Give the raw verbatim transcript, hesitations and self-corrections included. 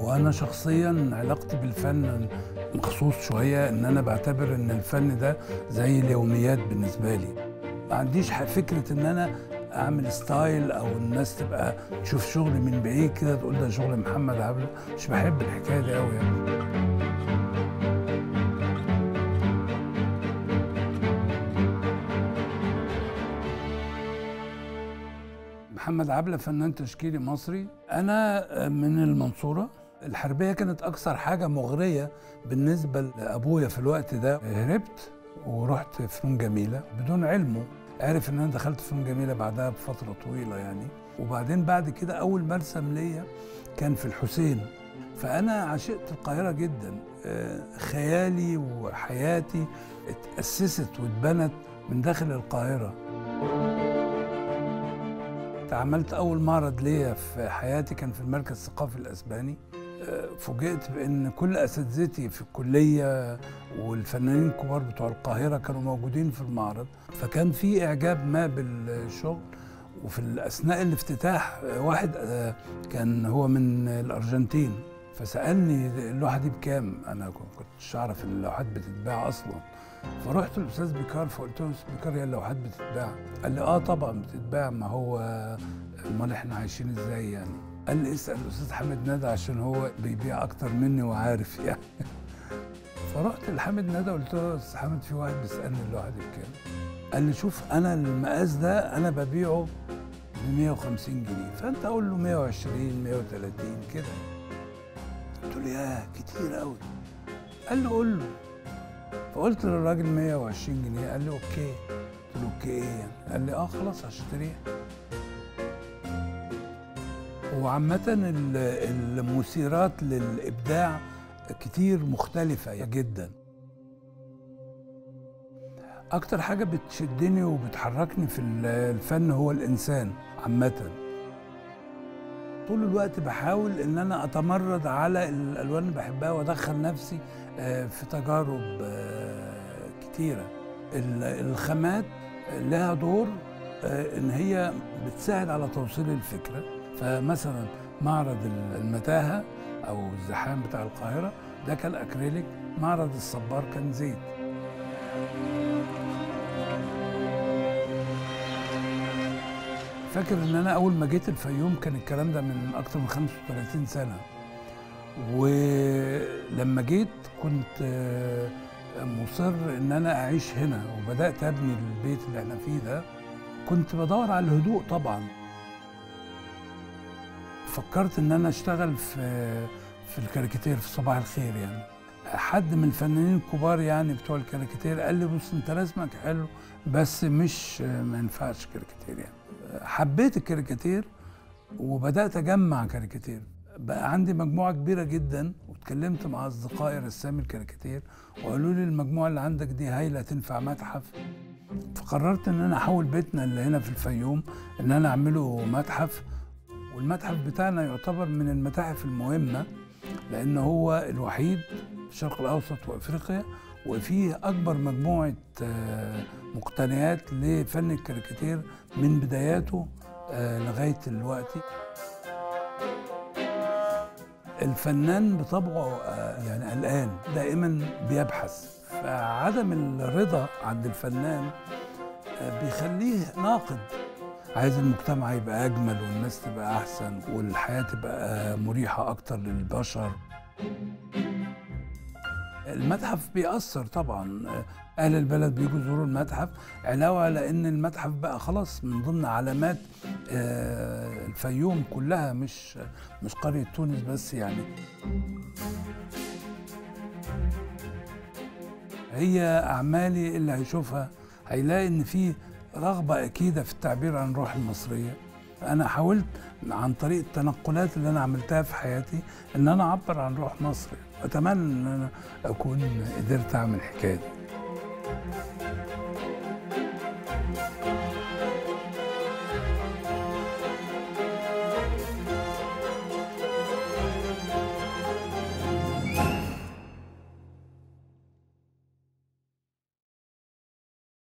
وانا شخصيا علاقتي بالفن مخصوص شويه، ان انا بعتبر ان الفن ده زي اليوميات بالنسبه لي. ما عنديش فكره ان انا اعمل ستايل او الناس تبقى تشوف شغلي من بعيد كده تقول ده شغل محمد عبله. مش بحب الحكايه دي قوي يعني. محمد عبله فنان تشكيلي مصري. انا من المنصوره. الحربيه كانت اكثر حاجه مغريه بالنسبه لابويا في الوقت ده. هربت ورحت فنون جميله بدون علمه. عرف ان انا دخلت فنون جميله بعدها بفتره طويله يعني. وبعدين بعد كده اول مرسم ليا كان في الحسين. فانا عشقت القاهره جدا. خيالي وحياتي اتاسست واتبنت من داخل القاهره. عملت أول معرض ليا في حياتي كان في المركز الثقافي الأسباني. فوجئت بأن كل أساتذتي في الكلية والفنانين الكبار بتوع القاهرة كانوا موجودين في المعرض، فكان في إعجاب ما بالشغل. وفي أثناء الافتتاح واحد كان هو من الأرجنتين فسألني اللوحة دي بكام؟ أنا كنتش أعرف إن اللوحات بتتباع أصلاً. فرحت للاستاذ بيكار فقلت له استاذ بيكار هي اللوحات بتتباع؟ قال لي اه طبعا بتتباع، ما هو امال احنا عايشين ازاي يعني؟ قال لي اسال الاستاذ حامد ندى عشان هو بيبيع اكتر مني وعارف يعني. فرحت لحامد ندى قلت له استاذ حامد في واحد بيسالني اللوحه دي بكام؟ قال لي شوف انا المقاس ده انا ببيعه ب مية وخمسين جنيه، فانت قول له مية وعشرين مية وتلاتين كده. قلت له ياه كتير قوي. قال لي قول له. فقلت للراجل مية وعشرين جنيه. قال لي اوكي. قلت له اوكي ايه يعني؟ قال لي اه خلاص هشتريها. وعامة المثيرات للإبداع كتير مختلفة جدا. أكتر حاجة بتشدني وبتحركني في الفن هو الإنسان عامة. طول الوقت بحاول ان انا اتمرد على الالوان اللي بحبها وادخل نفسي في تجارب كتيره. الخامات لها دور ان هي بتساعد على توصيل الفكره. فمثلا معرض المتاهه او الزحام بتاع القاهره ده كان اكريليك، معرض الصبار كان زيت. فاكر ان انا اول ما جيت الفيوم كان الكلام ده من اكتر من خمسة وتلاتين سنه. ولما جيت كنت مصر ان انا اعيش هنا وبدات ابني البيت اللي احنا فيه ده. كنت بدور على الهدوء طبعا. فكرت ان انا اشتغل في في الكاريكاتير في صباح الخير يعني. حد من الفنانين الكبار يعني بتوع الكاريكاتير قال لي بص انت رسمك حلو بس مش ما ينفعش كاريكاتير يعني. حبيت الكاريكاتير وبدات اجمع كاريكاتير. بقى عندي مجموعه كبيره جدا واتكلمت مع اصدقائي رسامي الكاريكاتير وقالوا لي المجموعه اللي عندك دي هايله تنفع متحف. فقررت ان انا احول بيتنا اللي هنا في الفيوم ان انا اعمله متحف. والمتحف بتاعنا يعتبر من المتاحف المهمه لان هو الوحيد في الشرق الاوسط وافريقيا وفيه اكبر مجموعه مقتنيات لفن الكاريكاتير من بداياته لغايه دلوقتي. الفنان بطبعه يعني قلقان دائما بيبحث، فعدم الرضا عند الفنان بيخليه ناقد. عايز المجتمع يبقى اجمل والناس تبقى احسن والحياه تبقى مريحه اكتر للبشر. المتحف بيأثر طبعا. أهل البلد بيجوا يزوروا المتحف علاوة على إن المتحف بقى خلاص من ضمن علامات الفيوم كلها، مش مش قرية تونس بس يعني. هي أعمالي اللي هيشوفها هيلاقي إن في رغبة أكيدة في التعبير عن الروح المصرية. أنا حاولت عن طريق التنقلات اللي أنا عملتها في حياتي إن أنا أعبر عن روح مصر. أتمنى إن أنا أكون قدرت أعمل الحكاية دي.